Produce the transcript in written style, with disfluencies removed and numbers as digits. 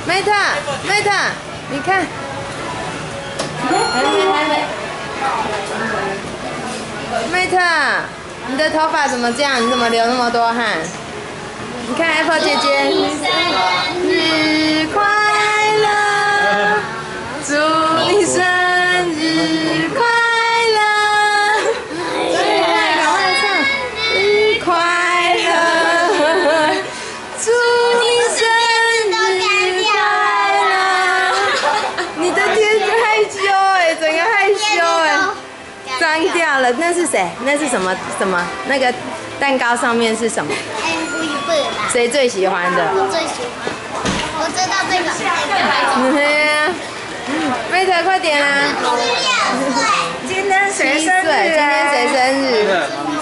Mate，你看，还没。Mate，你的头发怎么这样？你怎么流那么多汗？你看 Apple 姐姐，生日快乐，祝你生日快乐！赶快唱，生日快乐，祝你生日快乐！你的天害羞哎，整个害羞哎，脏掉了。那是谁？那是什么？那个蛋糕上面是什么？谁最喜欢的？ 我最喜欢，我知道这个。 Mate，快点啦！ 今天谁 7岁，今天谁生日？